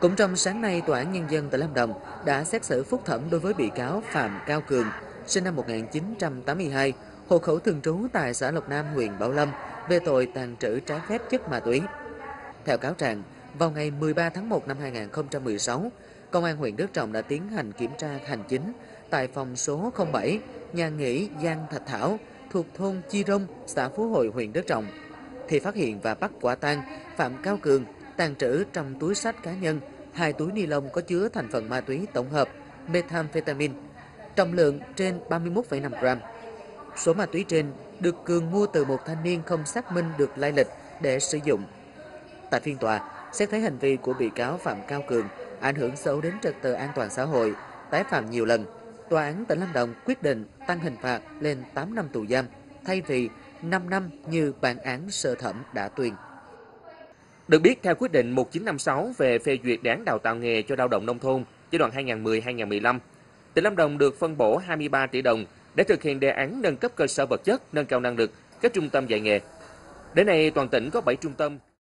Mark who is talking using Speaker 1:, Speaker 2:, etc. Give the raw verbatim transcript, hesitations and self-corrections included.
Speaker 1: Cũng trong sáng nay, Tòa án Nhân dân tỉnh Lâm Đồng đã xét xử phúc thẩm đối với bị cáo Phạm Cao Cường, sinh năm một nghìn chín trăm tám mươi hai, hộ khẩu thường trú tại xã Lộc Nam, huyện Bảo Lâm, về tội tàng trữ trái phép chất ma túy. Theo cáo trạng, vào ngày mười ba tháng một năm hai nghìn không trăm mười sáu, Công an huyện Đức Trọng đã tiến hành kiểm tra hành chính tại phòng số không bảy, nhà nghỉ Giang Thạch Thảo, thuộc thôn Chi Rông, xã Phú Hội, huyện Đức Trọng, thì phát hiện và bắt quả tang Phạm Cao Cường tàng trữ trong túi xách cá nhân hai túi ni lông có chứa thành phần ma túy tổng hợp methamphetamine, trọng lượng trên ba mươi mốt phẩy năm gram. Số ma túy trên được Cường mua từ một thanh niên không xác minh được lai lịch để sử dụng. Tại phiên tòa, xét thấy hành vi của bị cáo Phạm Cao Cường ảnh hưởng xấu đến trật tự an toàn xã hội, tái phạm nhiều lần, Tòa án tỉnh Lâm Đồng quyết định tăng hình phạt lên tám năm tù giam thay vì năm năm như bản án sơ thẩm đã tuyên.
Speaker 2: Được biết, theo quyết định một nghìn chín trăm năm mươi sáu về phê duyệt đề án đào tạo nghề cho lao động nông thôn giai đoạn hai nghìn không trăm mười đến hai nghìn không trăm mười lăm, tỉnh Lâm Đồng được phân bổ hai mươi ba tỷ đồng để thực hiện đề án nâng cấp cơ sở vật chất, nâng cao năng lực các trung tâm dạy nghề. Đến nay, toàn tỉnh có bảy trung tâm